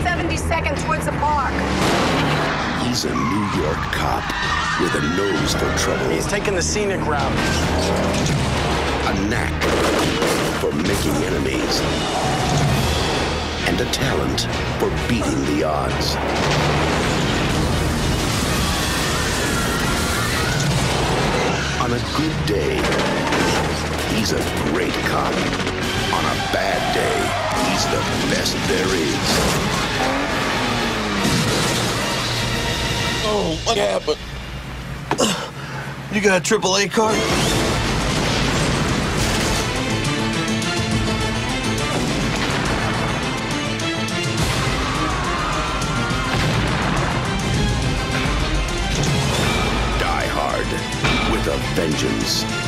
72nd towards the park. He's a New York cop with a nose for trouble. He's taking the scenic route. A knack for making enemies. And a talent for beating the odds. On a good day, he's a great cop. On a bad day, he's the best there is. Oh, what happened? You got a AAA card? Die Hard with a vengeance.